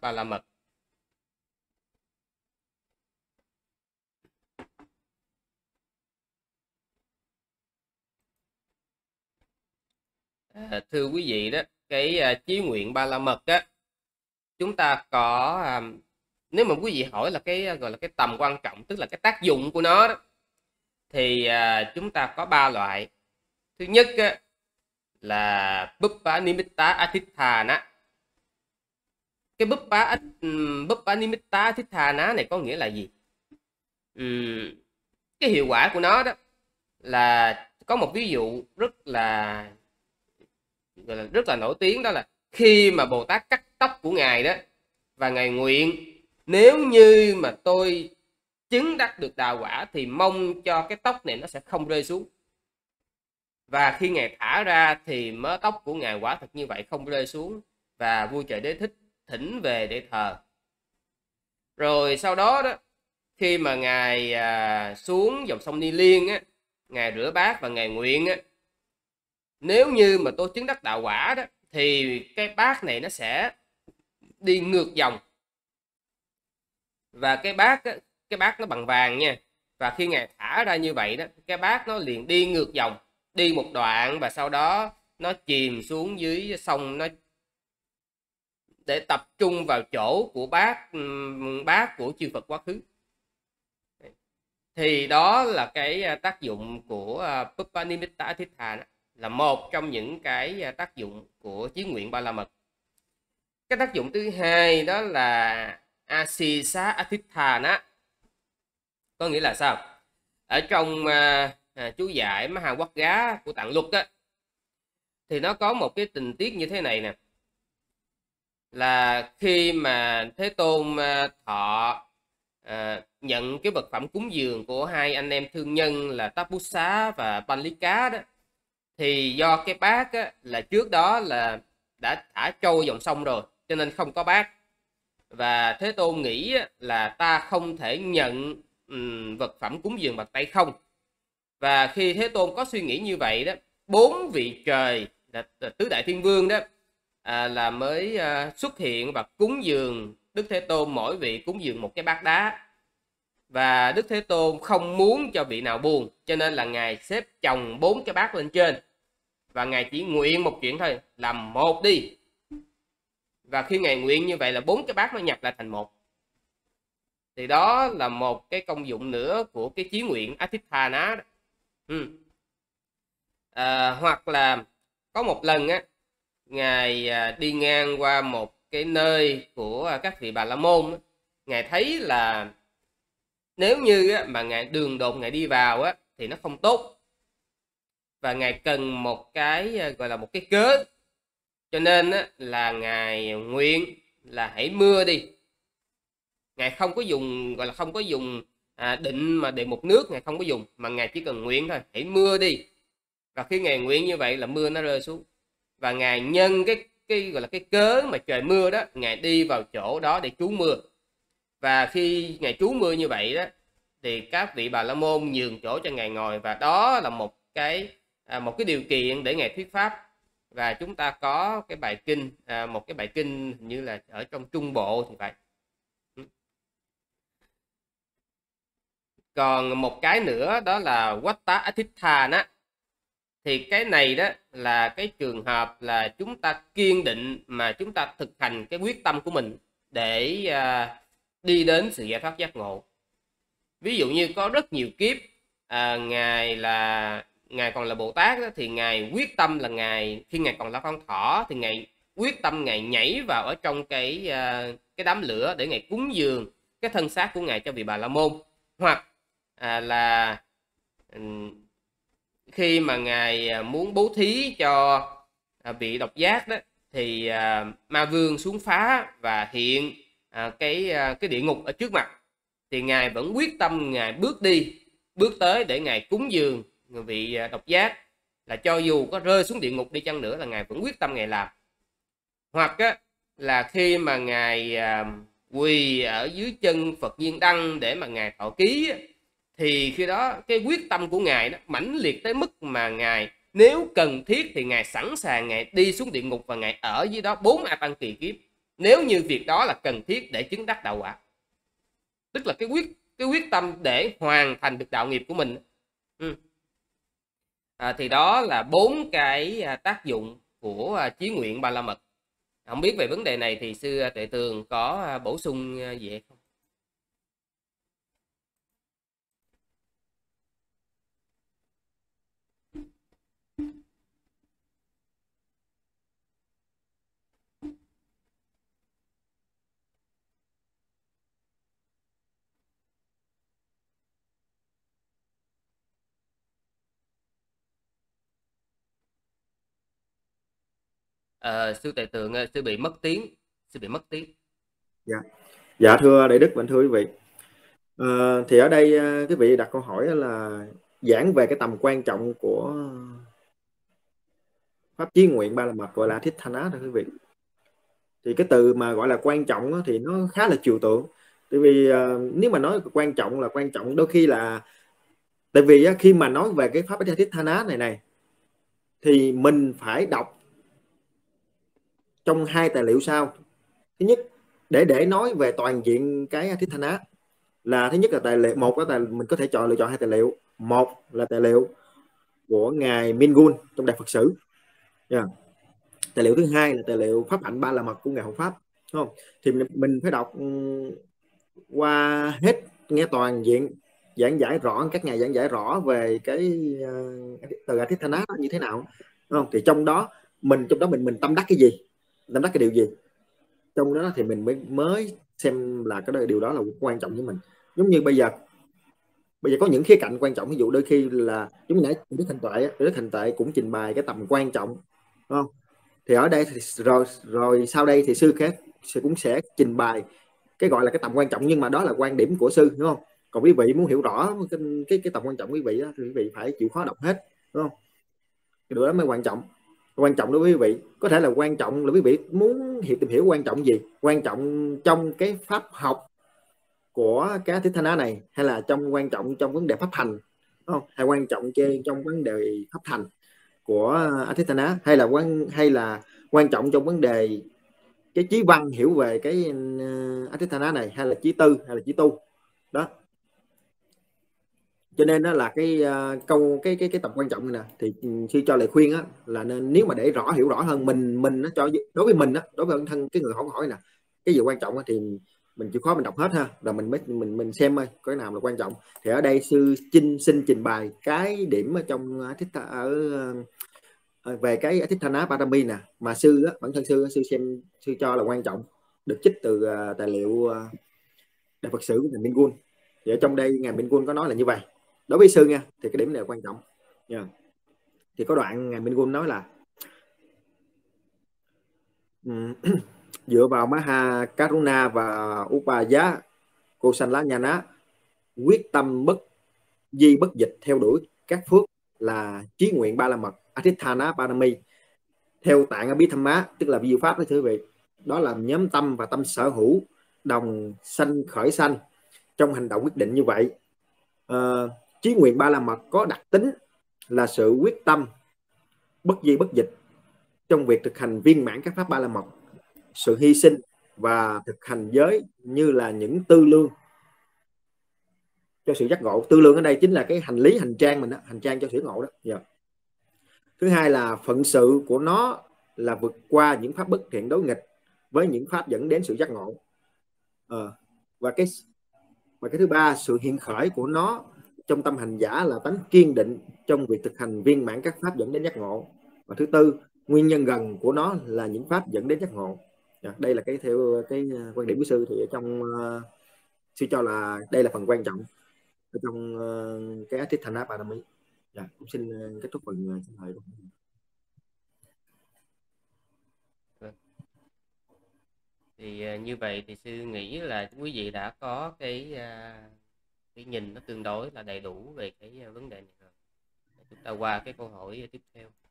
Ba La Mật. Thưa quý vị đó, cái chí nguyện Ba La Mật á, chúng ta có nếu mà quý vị hỏi là cái gọi là cái tầm quan trọng, tức là cái tác dụng của nó đó, thì chúng ta có 3 loại. Thứ nhất á, là Buppa Nimitta Atithana. Cái Buppa Nimitta Atithana này có nghĩa là gì? Cái hiệu quả của nó đó là có một ví dụ rất là nổi tiếng, đó là khi mà Bồ Tát cắt tóc của ngài đó, và ngài nguyện nếu như mà tôi chứng đắc được đào quả thì mong cho cái tóc này nó sẽ không rơi xuống. Và khi ngài thả ra thì mớ tóc của ngài quả thật như vậy không rơi xuống, và vua Trời Đế thích thỉnh về để thờ. Rồi sau đó đó, khi mà ngài xuống dòng sông Ni Liên á, ngài rửa bát và ngài nguyện á, nếu như mà tôi chứng đắc đạo quả đó thì cái bát này nó sẽ đi ngược dòng. Và cái bát nó bằng vàng nha. Và khi ngài thả ra như vậy đó, cái bát nó liền đi ngược dòng, đi một đoạn và sau đó nó chìm xuống dưới sông, nó để tập trung vào chỗ của bát của chư Phật quá khứ. Thì đó là cái tác dụng của Buppa Nimitta Atithana, là một trong những cái tác dụng của chí nguyện Ba La Mật. Cái tác dụng thứ hai đó là Asisa Atithana. Có nghĩa là sao? Ở trong chú giải Mahawagga của Tạng Luật á, thì nó có một cái tình tiết như thế này nè, là khi mà Thế Tôn thọ nhận cái vật phẩm cúng dường của hai anh em thương nhân là Tapussa và Palika đó, thì do cái bát á, là trước đó là đã thả trôi dòng sông rồi cho nên không có bát. Và Thế Tôn nghĩ là ta không thể nhận vật phẩm cúng dường bằng tay không. Và khi Thế Tôn có suy nghĩ như vậy đó, 4 vị trời là tứ đại thiên vương đó là mới xuất hiện và cúng dường Đức Thế Tôn, mỗi vị cúng dường một cái bát đá. Và Đức Thế Tôn không muốn cho vị nào buồn, cho nên là ngài xếp chồng 4 cái bát lên trên, và ngài chỉ nguyện một chuyện thôi, làm một đi. Và khi ngài nguyện như vậy là 4 cái bát nó nhập lại thành một. Thì đó là một cái công dụng nữa của cái chí nguyện Atithana đó. Hoặc là có một lần á, ngài đi ngang qua một cái nơi của các vị Bà La Môn á, ngài thấy là nếu như mà ngài đường đột ngài đi vào á, thì nó không tốt, và ngài cần một cái gọi là một cái cớ, cho nên á, là ngài nguyện là hãy mưa đi. Ngài không có dùng, gọi là không có dùng định mà đề mục nước, ngài không có dùng, mà ngài chỉ cần nguyện thôi, hãy mưa đi. Và khi ngài nguyện như vậy là mưa nó rơi xuống, và ngài nhân cái gọi là cái cớ mà trời mưa đó, ngài đi vào chỗ đó để trú mưa. Và khi ngài trú mưa như vậy đó, thì các vị Bà La Môn nhường chỗ cho ngài ngồi, và đó là một cái điều kiện để ngài thuyết pháp. Và chúng ta có cái bài kinh, một cái bài kinh hình như là ở trong Trung Bộ thì phải. Còn một cái nữa đó là Watta Atithana. Thì cái này đó là cái trường hợp là chúng ta kiên định mà chúng ta thực hành cái quyết tâm của mình để đi đến sự giải thoát giác ngộ. Ví dụ như có rất nhiều kiếp ngài còn là Bồ Tát đó, thì ngài quyết tâm là khi ngài còn là con thỏ thì ngài quyết tâm ngài nhảy vào ở trong cái đám lửa để ngài cúng dường cái thân xác của ngài cho vị Bà La Môn. Hoặc là khi mà ngài muốn bố thí cho vị độc giác đó, thì ma vương xuống phá và hiện cái địa ngục ở trước mặt, thì ngài vẫn quyết tâm ngài bước tới để ngài cúng dường người vị độc giác, là cho dù có rơi xuống địa ngục đi chăng nữa là ngài vẫn quyết tâm ngài làm. Hoặc là khi mà ngài quỳ ở dưới chân Phật Viên Đăng để mà ngài thọ ký, thì khi đó cái quyết tâm của ngài nó mãnh liệt tới mức mà ngài nếu cần thiết thì ngài sẵn sàng ngài đi xuống địa ngục và ngài ở dưới đó 4 A Tăng kỳ kiếp, nếu như việc đó là cần thiết để chứng đắc đạo quả, tức là cái quyết tâm để hoàn thành được đạo nghiệp của mình. Thì đó là 4 cái tác dụng của chí nguyện Ba La Mật. Không biết về vấn đề này thì sư Tuệ Tường có bổ sung gì hay không? Sư Tuệ Tường, sư bị mất tiếng, sư bị mất tiếng. Dạ thưa Đại Đức và thưa quý vị, thì ở đây quý vị đặt câu hỏi là giảng về cái tầm quan trọng của pháp chí nguyện Ba La Mật gọi là Thích Thanh Á, thưa quý vị. Thì cái từ mà gọi là quan trọng thì nó khá là trừu tượng, tại vì nếu mà nói quan trọng là quan trọng, đôi khi là tại vì khi mà nói về cái pháp Thích Thanh Á này thì mình phải đọc trong 2 tài liệu sau. Thứ nhất, để nói về toàn diện cái Thích Thanh Á là thứ nhất là tài liệu một, mình có thể lựa chọn 2 tài liệu. Một là tài liệu của ngài Minh trong Đại Phật Sử, tài liệu thứ hai là tài liệu pháp hạnh Ba La Mật của ngài Hộ Pháp, đúng không? Thì mình phải đọc qua hết, nghe toàn diện, giảng giải rõ, các nhà giảng giải rõ về cái từ Thích Thanh Á như thế nào, đúng không? Thì trong đó mình tâm đắc cái gì, tâm đắc cái điều gì trong đó thì mình mới xem là cái điều đó là quan trọng với mình. Giống như bây giờ có những khía cạnh quan trọng, ví dụ đôi khi là giống như nãy Đức Thành Tuệ cũng trình bày cái tầm quan trọng, đúng không? Thì ở đây thì rồi sau đây thì sư cũng sẽ trình bày cái gọi là cái tầm quan trọng, nhưng mà đó là quan điểm của sư, đúng không? Còn quý vị muốn hiểu rõ cái tầm quan trọng quý vị đó, thì quý vị phải chịu khó đọc hết, đúng không? Cái điều đó mới quan trọng. Quan trọng đối với quý vị có thể là quan trọng là quý vị muốn tìm hiểu quan trọng gì, quan trọng trong cái pháp học của cái Thích Thanh Á này, hay là quan trọng trong vấn đề pháp hành, đúng không? Hay quan trọng trong vấn đề pháp hành của Thích Thanh Á, hay là quan trọng trong vấn đề cái chí văn hiểu về cái Thích Thanh Á này, hay là chí tư, hay là chí tu đó. Cho nên đó là cái cái tầm quan trọng này nè, thì sư cho lời khuyên á là nên, nếu mà để hiểu rõ hơn, mình nó cho đối với mình á, đối với bản thân cái người hỏi nè, cái gì quan trọng á, thì mình chịu khó mình đọc hết ha, rồi mình xem coi cái nào là quan trọng. Thì ở đây sư xin trình bày cái điểm ở trong về cái Thích Thanh Á Parami nè, mà bản thân sư cho là quan trọng, được trích từ tài liệu Đại Phật Sử của ngài Minh Gun. Thì ở trong đây ngài Minh Gun có nói là như vậy đối với sư nha, thì cái điểm này là quan trọng nha. Thì có đoạn ngài Minh Gun nói là dựa vào Maha Karuna và Upaya Kosala Nhana, quyết tâm bất di bất dịch theo đuổi các phước là chí nguyện Ba La Mật Adhithana Parami theo tạng Abhidhamma, tức là vi pháp đó thưa quý vị. Đó là nhóm tâm và tâm sở hữu đồng sanh khởi sanh trong hành động quyết định như vậy. Chí nguyện Ba La Mật có đặc tính là sự quyết tâm bất di bất dịch trong việc thực hành viên mãn các pháp Ba La Mật, sự hy sinh và thực hành giới như là những tư lương cho sự giác ngộ. Tư lương ở đây chính là cái hành lý, hành trang mình đó, hành trang cho sự ngộ đó. Thứ hai là phận sự của nó là vượt qua những pháp bất thiện đối nghịch với những pháp dẫn đến sự giác ngộ. Và cái thứ ba, sự hiện khởi của nó trong tâm hành giả là tánh kiên định trong việc thực hành viên mãn các pháp dẫn đến giác ngộ. Và thứ tư, nguyên nhân gần của nó là những pháp dẫn đến giác ngộ. Đây là theo cái quan điểm của sư, thì ở trong sư cho là đây là phần quan trọng ở trong cái Adhithana Parami. Cũng xin kết thúc phần xin hỏi. Thì như vậy thì sư nghĩ là quý vị đã có cái nhìn nó tương đối là đầy đủ về cái vấn đề này rồi. Chúng ta qua cái câu hỏi tiếp theo.